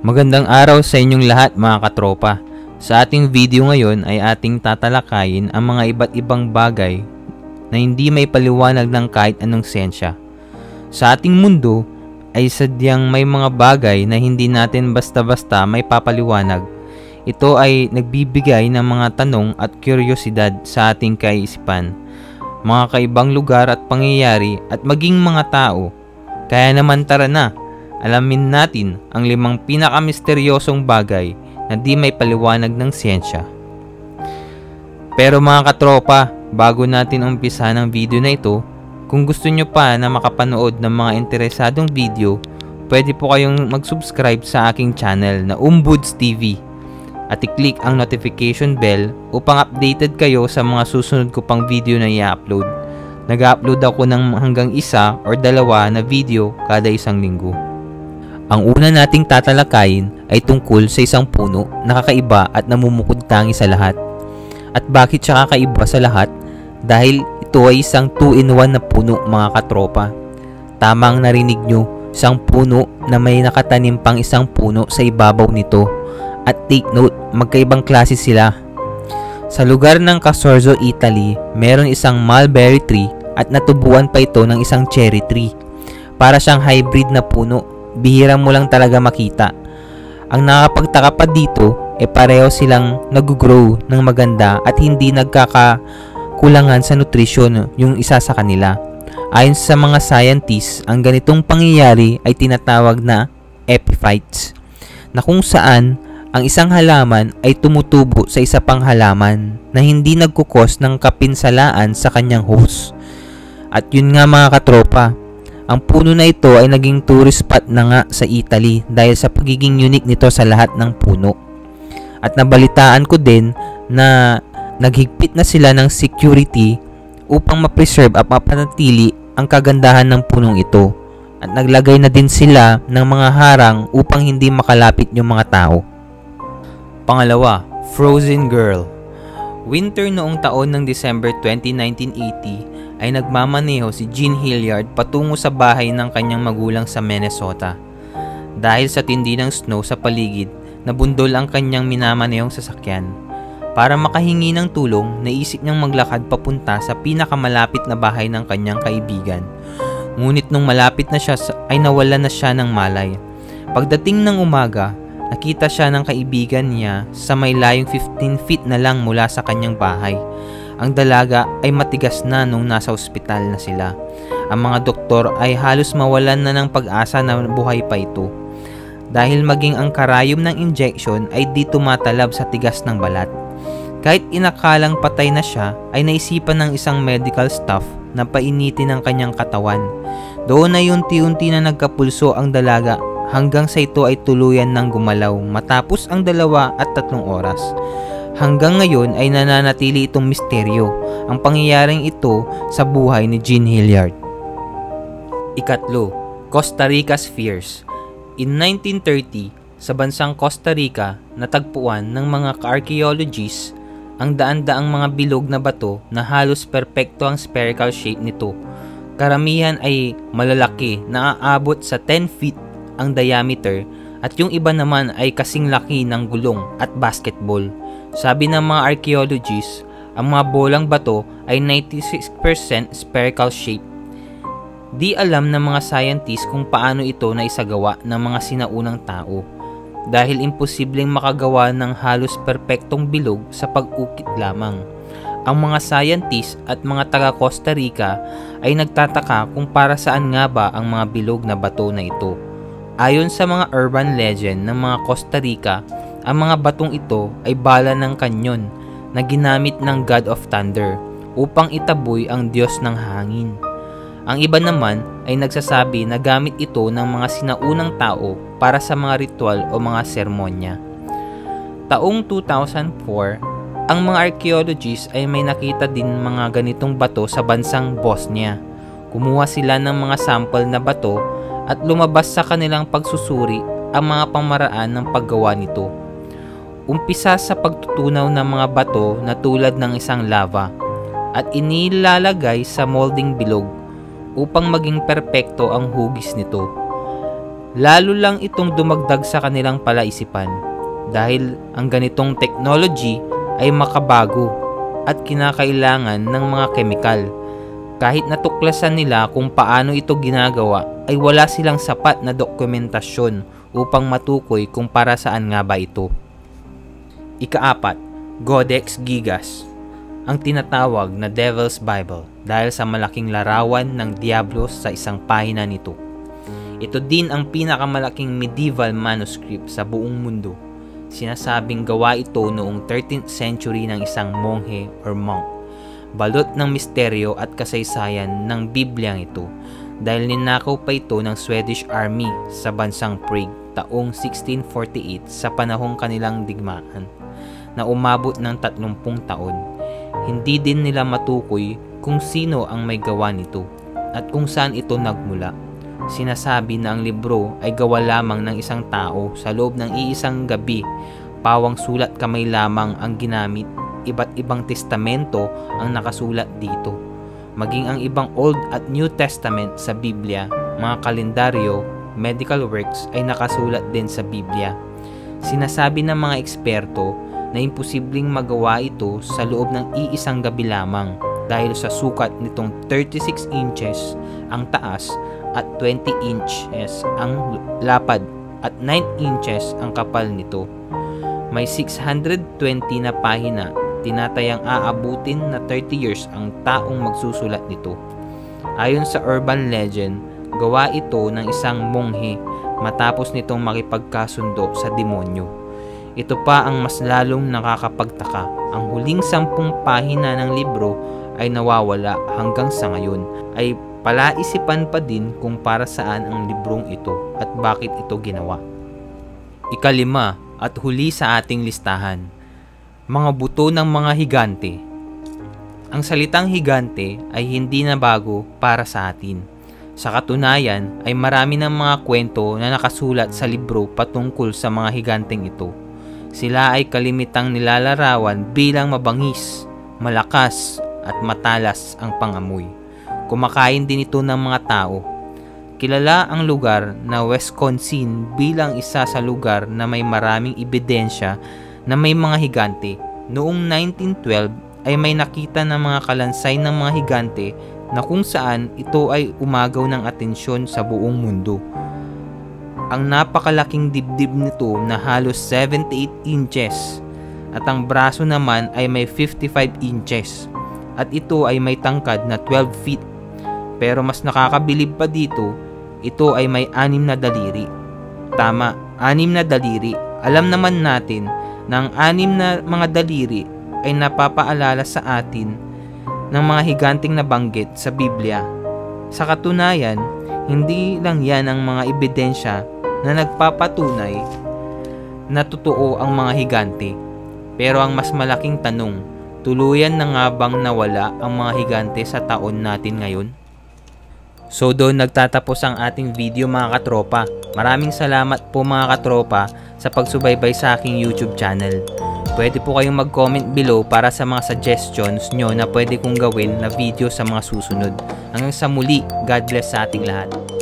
Magandang araw sa inyong lahat mga katropa. Sa ating video ngayon ay ating tatalakayin ang mga iba't ibang bagay na hindi may paliwanag ng kahit anong siyensya. Sa ating mundo ay sadyang may mga bagay na hindi natin basta-basta may papaliwanag. Ito ay nagbibigay ng mga tanong at kuryosidad sa ating kaisipan, mga kaibang lugar at pangyayari at maging mga tao. Kaya naman tara na! Alamin natin ang 5 pinakamisteryosong bagay na di may paliwanag ng siyensya. Pero mga katropa, bago natin umpisa ng video na ito, kung gusto nyo pa na makapanood ng mga interesadong video, pwede po kayong mag-subscribe sa aking channel na Umbuds TV at i-click ang notification bell upang updated kayo sa mga susunod ko pang video na i-upload. Nag-upload ako ng hanggang 1 or 2 na video kada isang linggo. Ang una nating tatalakayin ay tungkol sa isang puno na kakaiba at namumukod-tangi sa lahat. At bakit siya kakaiba sa lahat? Dahil ito ay isang 2-in-1 na puno mga katropa. Tamang narinig nyo, isang puno na may nakatanim pang isang puno sa ibabaw nito. At take note, magkaibang klase sila. Sa lugar ng Casorzo, Italy, meron isang mulberry tree at natubuan pa ito ng isang cherry tree. Para siyang hybrid na puno. Bihira mo lang talaga makita. Ang nakapagtaka pa dito pareho silang nag-grow ng maganda at hindi nagkakakulangan sa nutrisyon yung isa sa kanila. Ayon sa mga scientists, ang ganitong pangyayari ay tinatawag na epiphytes, na kung saan ang isang halaman ay tumutubo sa isa pang halaman na hindi nagkukos ng kapinsalaan sa kanyang host. At yun nga mga katropa, ang puno na ito ay naging tourist spot na nga sa Italy dahil sa pagiging unique nito sa lahat ng puno. At nabalitaan ko din na naghigpit na sila ng security upang ma-preserve at mapanatili ang kagandahan ng punong ito. At naglagay na din sila ng mga harang upang hindi makalapit yung mga tao. Pangalawa, Frozen Girl. Winter noong taon ng December 20, 1980 ay nagmamaneho si Jean Hilliard patungo sa bahay ng kanyang magulang sa Minnesota. Dahil sa tindi ng snow sa paligid, nabundol ang kanyang minamanehong sasakyan. Para makahingi ng tulong, naisip niyang maglakad papunta sa pinakamalapit na bahay ng kanyang kaibigan. Ngunit nung malapit na siya ay nawalan na siya ng malay. Pagdating ng umaga, nakita siya ng kaibigan niya sa may layong 15 feet na lang mula sa kanyang bahay. Ang dalaga ay matigas na nung nasa ospital na sila. Ang mga doktor ay halos mawalan na ng pag-asa na buhay pa ito. Dahil maging ang karayom ng injection ay di tumatalab sa tigas ng balat. Kahit inakalang patay na siya, ay naisipan ng isang medical staff na painitin ang kanyang katawan. Doon ay unti-unti na nagkapulso ang dalaga hanggang sa ito ay tuluyan ng gumalaw matapos ang 2 at 3 oras. Hanggang ngayon ay nananatili itong misteryo, ang pangyayaring ito sa buhay ni Jean Hilliard. Ikatlo, Costa Rica's Fears. In 1930, sa bansang Costa Rica, natagpuan ng mga archaeologists ang daan-daang mga bilog na bato na halos perpekto ang spherical shape nito. Karamihan ay malalaki na aabot sa 10 feet ang diameter at yung iba naman ay kasing laki ng gulong at basketball. Sabi ng mga archaeologists, ang mga bolang bato ay 96% spherical shape. Di alam ng mga scientists kung paano ito naisagawa ng mga sinaunang tao dahil imposibleng makagawa ng halos perpektong bilog sa pag-ukit lamang. Ang mga scientists at mga taga Costa Rica ay nagtataka kung para saan nga ba ang mga bilog na bato na ito. Ayon sa mga urban legend ng mga Costa Rica, ang mga batong ito ay bala ng kanyon na ginamit ng God of Thunder upang itaboy ang Diyos ng hangin. Ang iba naman ay nagsasabi na gamit ito ng mga sinaunang tao para sa mga ritual o mga sermonya. Taong 2004, ang mga archaeologists ay may nakita din mga ganitong bato sa bansang Bosnia. Kumuha sila ng mga sample na bato at lumabas sa kanilang pagsusuri ang mga pamaraan ng paggawa nito. Umpisa sa pagtutunaw ng mga bato na tulad ng isang lava at inilalagay sa molding bilog upang maging perpekto ang hugis nito. Lalo lang itong dumagdag sa kanilang palaisipan dahil ang ganitong technology ay makabago at kinakailangan ng mga kemikal. Kahit natuklasan nila kung paano ito ginagawa ay wala silang sapat na dokumentasyon upang matukoy kung para saan nga ba ito. Ika-4, Codex Gigas, ang tinatawag na Devil's Bible dahil sa malaking larawan ng Diablos sa isang pahina nito. Ito din ang pinakamalaking medieval manuscript sa buong mundo. Sinasabing gawa ito noong 13th century ng isang monghe or monk. Balot ng misteryo at kasaysayan ng Bibliang ito dahil ninakaw pa ito ng Swedish Army sa bansang Prague taong 1648 sa panahong kanilang digmaan na umabot ng 30 taon. Hindi din nila matukoy kung sino ang may gawa nito at kung saan ito nagmula. Sinasabi na ang libro ay gawa lamang ng isang tao sa loob ng iisang gabi. Pawang sulat kamay lamang ang ginamit. Iba't ibang testamento ang nakasulat dito. Maging ang ibang Old at New Testament sa Biblia, mga kalendaryo, medical works ay nakasulat din sa Biblia. Sinasabi ng mga eksperto na imposibleng magawa ito sa loob ng iisang gabi lamang dahil sa sukat nitong 36 inches ang taas at 20 inches ang lapad at 9 inches ang kapal nito. May 620 na pahina, tinatayang aabutin na 30 years ang taong magsusulat nito. Ayon sa urban legend, gawa ito ng isang monghe matapos nitong makipagkasundo sa demonyo. Ito pa ang mas lalong nakakapagtaka. Ang huling 10 pahina ng libro ay nawawala hanggang sa ngayon. Ay palaisipan pa din kung para saan ang librong ito at bakit ito ginawa. Ika-5 at huli sa ating listahan, mga buto ng mga higante. Ang salitang higante ay hindi na bago para sa atin. Sa katunayan ay marami ng mga kwento na nakasulat sa libro patungkol sa mga higanteng ito. Sila ay kalimitang nilalarawan bilang mabangis, malakas at matalas ang pangamoy. Kumakain din ito ng mga tao. Kilala ang lugar na Wisconsin bilang isa sa lugar na may maraming ebidensya na may mga higante. Noong 1912 ay may nakita ng mga kalansay ng mga higante na kung saan ito ay umagaw ng atensyon sa buong mundo. Ang napakalaking dibdib nito na halos 78 inches at ang braso naman ay may 55 inches at ito ay may tangkad na 12 feet. Pero mas nakakabilib pa dito, ito ay may 6 na daliri. Tama, 6 na daliri. Alam naman natin na ang 6 na mga daliri ay napapaalala sa atin ng mga higanting nabanggit sa Biblia. Sa katunayan, hindi lang yan ang mga ebidensya na nagpapatunay na totoo ang mga higante. Pero ang mas malaking tanong, tuluyan na nga bang nawala ang mga higante sa taon natin ngayon? So doon nagtatapos ang ating video mga katropa. Maraming salamat po mga katropa sa pagsubaybay sa aking YouTube channel. Pwede po kayong mag-comment below para sa mga suggestions nyo na pwede kong gawin na video sa mga susunod. Hanggang sa muli, God bless sa ating lahat.